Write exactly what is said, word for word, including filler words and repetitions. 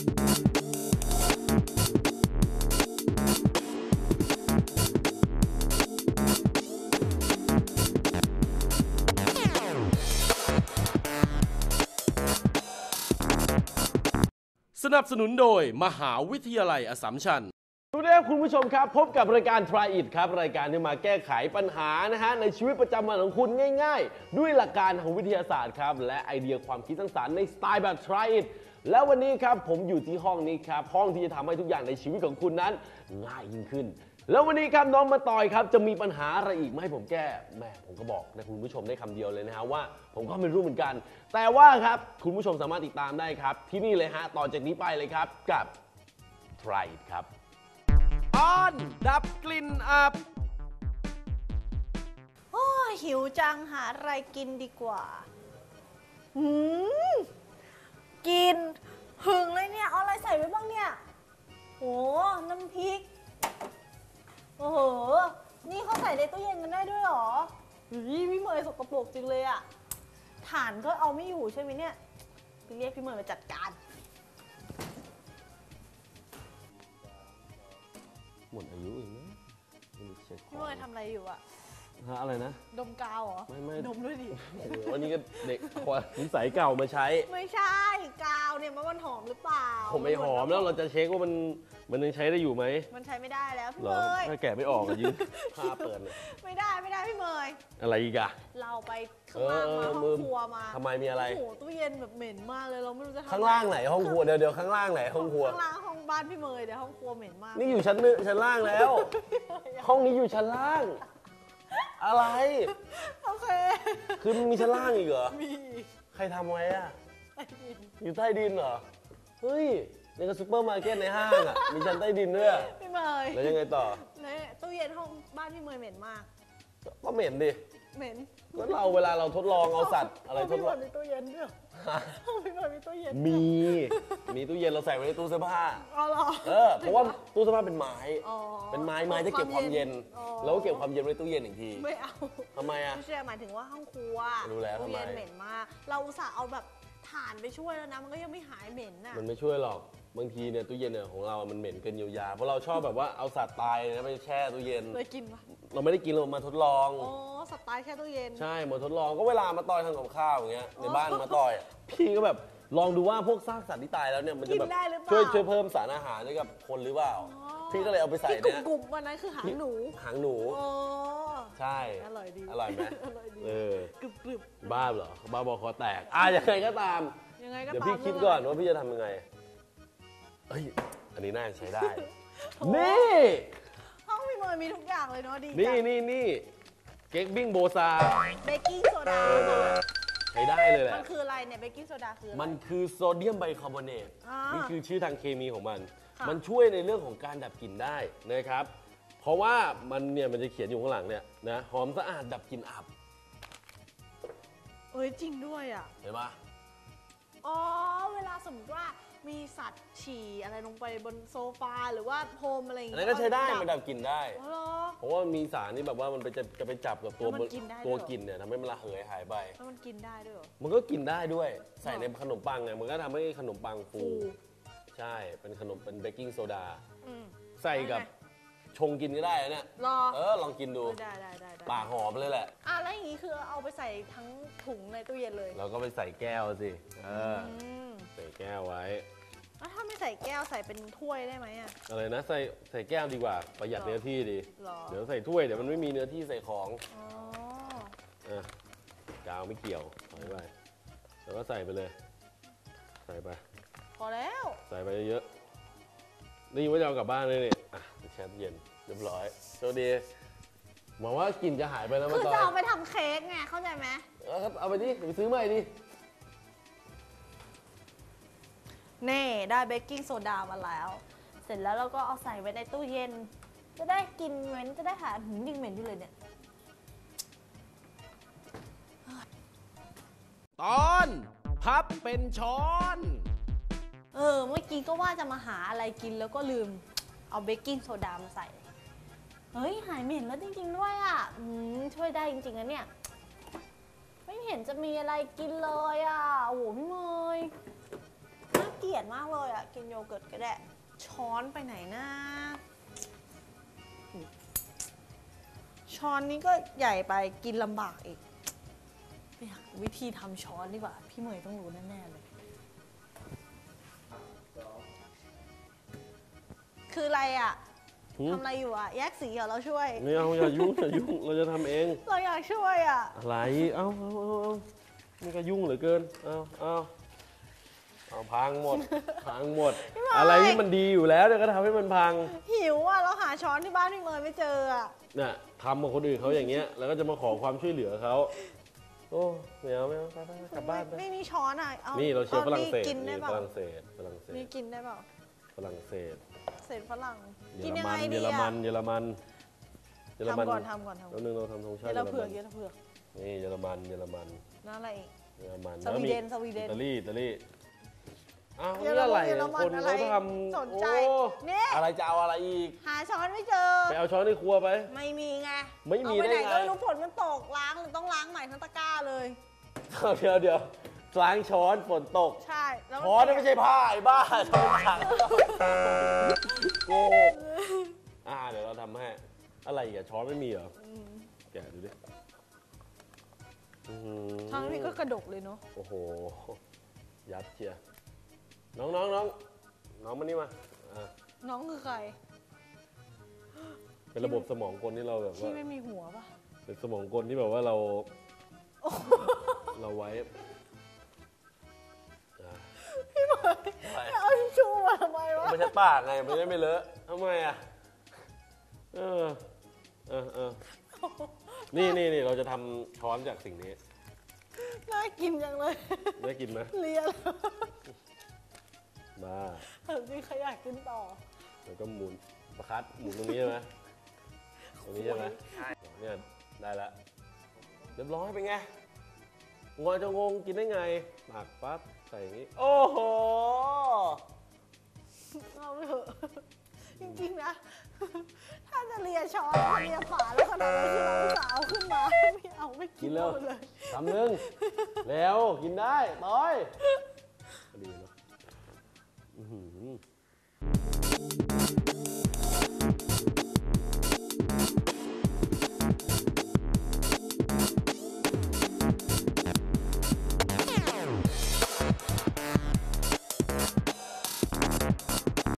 สนับสนุนโดยมหาวิทยาลัยอัสสัมชัญสวัสดีครับคุณผู้ชมครับพบกับรายการ Try It ครับรายการที่มาแก้ไขปัญหานะฮะในชีวิตประจำวันของคุณง่ายๆด้วยหลักการทางวิทยาศาสตร์ครับและไอเดียความคิดสร้างสรรค์ในสไตล์แบบ Try It แล้ววันนี้ครับผมอยู่ที่ห้องนี้ครับห้องที่จะทำให้ทุกอย่างในชีวิตของคุณนั้นง่ายยิ่งขึ้นแล้ววันนี้ครับน้องมาตอยครับจะมีปัญหาอะไรอีกมาให้ผมแก้แม่ผมก็บอกนะคุณผู้ชมได้คำเดียวเลยนะฮะว่าผมก็ไม่รู้เหมือนกันแต่ว่าครับคุณผู้ชมสามารถติดตามได้ครับที่นี่เลยฮะต่อจากนี้ไปเลยครับกับ Try It ครับตอนดับกลิ่นอับโอ้หิวจังหาอะไรกินดีกว่าหืมกินหึงเลยเนี่ยเอาอะไรใส่ไว้บ้างเนี่ยโหน้ำพริกโอ้โหนี่เขาใส่ในตู้เย็นกันได้ด้วยหรอพี่เมย์สกปรกจริงเลยอะถ่านก็เอาไม่อยู่ใช่ไหมเนี่ยไปเรียกพี่เมย์มาจัดการหมดอายุอีกนะพี่เมย์ทำอะไรอยู่อะฮะอะไรนะดมกาวเหรอไม่ไม่ดมด้วยดิโอ้โหอันนี้ก็เด็กควานิสัยเก่ามาใช้ไม่ใช่กาวเนี่ยมันหอมหรือเปล่าผมไม่หอมแล้วเราจะเช็คว่ามันมันยังใช้ได้อยู่ไหมมันใช้ไม่ได้แล้วพี่เมย์ถ้าแกะไม่ออกอะยืนผ้าเปิดเลยไม่ได้ไม่ได้พี่เมย์อะไรอีกอะเราไปข้างล่างมาห้องครัวมาทำไมมีอะไรโอ้โหตู้เย็นแบบเหม็นมากเลยเราไม่รู้จะทำข้างล่างไหนห้องครัวเดี๋ยวเดี๋ยวข้างล่างไหนห้องครัวข้างล่างห้องบ้านพี่เมย์เดี๋ยวห้องครัวเหม็นมากนี่อยู่ชั้นนึงชั้นล่างแล้วห้องนี้อยู่ชั้นล่างอะไรโอเคคือมีชั้นล่างอีกเหรอมีใครทำไว้อะอยู่ใต้ดินเหรอเฮ้ยในกระซุปเปอร์มาร์เก็ตในห้างอ่ะมีชั้นใต้ดินด้วยพี่เมย์แล้วยังไงต่อในตู้เย็นห้องบ้านพี่เมย์เหม็นมากก็เหม็นดิเหม็นก็เราเวลาเราทดลองเอาสัตว์อะไรทดลองมีตู้เย็นด้วยห้องพี่เมย์มีตู้เย็นมีมีตู้เย็นเราใส่ไว้ในตู้เสื้อผ้าอ๋อเหรอเออเพราะว่าตู้เสื้อผ้าเป็นไม้เป็นไม้ไม้จะเก็บความเย็นแล้วก็เก็บความเย็นไว้ตู้เย็นอีกทีไม่เอาทำไมอ่ะไม่ใช่หมายถึงว่าห้องครัวรู้แล้วทำไมตู้เย็นเหม็นมากเราอุตส่าห์เอาแบบถ่านไปช่วยแล้วนะมันก็ยังไม่หายเหม็นน่ะมันไม่ช่วยหรอกบางทีเนี่ยตู้เย็นเนี่ยของเรามันเหม็นเกินเยียวยาเพราะเราชอบแบบว่าเอาสัตว์ตายเนี่ยไปแช่ตู้เย็นเคยกินปะเราไม่ได้กินเรามาทดลองอ๋อสัตว์ตายแช่ตู้เย็นใช่มาทดลองก็เวลามาต่อยทำกับข้าวอย่างเงี้ยในบ้านมาต่อยพี่ก็แบบลองดูว่าพวกซากสัตว์ที่ตายแล้วเนี่ยมันจะแบบช่วยช่วยเพิ่มสารอาหารให้กับคนหรือเปล่าพี่ก็เลยเอาไปใส่เนี่ยกลุ่มวันนั้นคือหางหนูหางหนูใช่อร่อยดีอร่อยไหมอร่อยดีเออกรึบกรึบบ้าเหรอบ้าบอคอแตกอ่ะยังไงก็ตามยังไงก็ตามเดี๋ยวพี่คิดก่อนว่าพี่จะทำยังไงเอ้ยอันนี้น่าจะใช้ได้นี่ห้องพี่เมย์มีทุกอย่างเลยเนาะดีนี่นี่นี่เก๊กบิ้งโบซาเบกกิ้งโซดาใช้ได้เลยแหละมันคืออะไรเนี่ยเบกกิ้งโซดาคืออะไรมันคือโซเดียมไบคาร์บอเนตนี่คือชื่อทางเคมีของมันมันช่วยในเรื่องของการดับกลิ่นได้นะครับเพราะว่ามันเนี่ยมันจะเขียนอยู่ข้างหลังเนี่ยนะหอมสะอาดดับกลิ่นอับเอ้ยจริงด้วยอ่ะเห็นปะอ๋อเวลาสมมติว่ามีสัตว์ฉี่อะไรลงไปบนโซฟาหรือว่าพรมอะไรอย่างเงี้ยอันนั้นก็ใช้ได้มันดับกลิ่นได้เพราะว่ามีสารนี่แบบว่ามันไปจะจะไปจับกับตัวตัวกลิ่นเนี่ยทำให้มันระเหยหายไปแล้วมันกินได้ด้วยมันก็กินได้ด้วยใส่ในขนมปังไงมันก็ทำให้ขนมปังฟูใช่เป็นขนมเป็นเบกกิ้งโซดาใส่กับชงกินก็ได้เนี่ยเออลองกินดูได้ได้ได้ปากหอมเลยแหละอ่ะแล้วอย่างนี้คือเอาไปใส่ทั้งถุงในตู้เย็นเลยเราก็ไปใส่แก้วสิเออใส่แก้วไว้แล้วถ้าไม่ใส่แก้วใส่เป็นถ้วยได้ไหมอ่ะอะไรนะใส่ใส่แก้วดีกว่าประหยัดเนื้อที่ดีเดี๋ยวใส่ถ้วยเดี๋ยวมันไม่มีเนื้อที่ใส่ของอ๋ออ่ะกาวไม่เกี่ยวถอยไปแล้วก็ใส่ไปเลยใส่ไปพอแล้วใส่ไปเยอะๆนี่ว่าจะเอากลับบ้านเลยนี่อ่ะแช่เย็นเรียบร้อยโชคดีหวังว่ากลิ่นจะหายไปแล้วคือจะเอาไปทำเค้กไงเข้าใจไหมเอาไปดิไปซื้อใหม่ดิเน่ได้เบกกิ้งโซดามาแล้วเสร็จแล้วเราก็เอาใส่ไว้ในตู้เย็นจะได้กินเหม็นจะได้หาหืมยิ่งเหม็นที่เลยเนี่ยตอนพับเป็นช้อนเออเมื่อกี้ก็ว่าจะมาหาอะไรกินแล้วก็ลืมเอาเบกกิ้งโซดามาใส่เฮ้ยหายเหม็นแล้วจริงๆด้วยอ่ะช่วยได้จริงๆนะเนี่ยไม่เห็นจะมีอะไรกินเลยอ่ะโอ้โหพี่เมย์น่ากิเกียจมากเลยอ่ะกินโยเกิร์ตก็ได้ช้อนไปไหนนะช้อนนี้ก็ใหญ่ไปกินลำบากอีกไปหาวิธีทำช้อนดีกว่าพี่เหมยต้องรู้แน่ๆเลยคืออะไรอ่ะทำอะไรอยู่อ่ะแยกสีเหรอเราช่วยไม่เอาอย่ายุ่งอย่ายุ่งเราจะทำเองเราอยากช่วยอ่ะอะไรเอาเอาเอาเอานี่ก็ยุ่งเหลือเกินเอาเอาเอาพังหมดพังหมดอะไรที่มันดีอยู่แล้วเดี๋ยวก็ทำให้มันพังหิวอ่ะเราหาช้อนที่บ้านพี่เมย์ไม่เจออ่ะเนี่ยทำกับคนอื่นเขาอย่างเงี้ยแล้วก็จะมาขอความช่วยเหลือเขาโอ้ไม่เอาไม่เอาไปกลับบ้านไปไม่มีช้อนอ่ะนี่เราเชียร์ฝรั่งเศสนี่ฝรั่งเศสฝรั่งเศสนี่กินได้เปล่าฝรั่งเศสเศษฝรั่งกินยังไงดีเยอรมันเยอรมันเยอรมันทำก่อนทำก่อนทำก่อนแล้วนึงเราทำธงชาติเยอรเผือกเยอรเผือกนี่เยอรมันเยอรมันนั่นอะไรอีกเยอรมันสวีเดนสวีเดนอิตาลีอิตาลีอ้าวนี่อะไรคนเขาทำสนใจนี่อะไรจะเอาอะไรอีกหาช้อนไม่เจอไปเอาช้อนในครัวไปไม่มีไงไม่มีได้ไงเอาไปไหนก็รู้ฝนมันตกล้างต้องล้างใหม่ทั้งตะกร้าเลยเดี๋ยวเดี๋ยวล้างช้อนฝนตกใช่ช้อนนี่ไม่ใช่ผ้าไอ้บ้าช้อนถังโก้อ่าเดี๋ยวเราทำให้อะไรอีกช้อนไม่มีเหรอแกะดูดิทางนี้ก็กระดกเลยเนาะโอ้โหยัดเชียน้องน้องน้องน้องมานี่มาน้องคือใครเป็นระบบสมองกลที่เราแบบว่าที่ไม่มีหัวป่ะเป็นสมองกลที่แบบว่าเราเราไว้พี่เหมยเอาทิชชู่มาทำไมวะไม่ใช่ปากไงมันจะไม่เลอะทำไมอ่ะเออเออเออนี่นี่นี่เราจะทำช้อนจากสิ่งนี้น่ากินจังเลยได้กินไหมเลียบ้าเออจริงใครอยากกินต่อแล้วก็หมุนประคัดหมุนตรงนี้ใช่ไหมตรงนี้ใช่ไหมเนี่ยได้แล้วเรียบร้อยเป็นไงงอยจะงงกินได้ไงหมักปั๊บใส่อย่างนี้โอ้โหเอาเถอะจริงๆนะถ้าจะเลียช้อนเลียฝาแล้วขนาดนั้นที่เราสาวขึ้นมาไม่เอาไม่กินเลยทำหนึ่งแล้วกินได้ต้อยดีเนาะ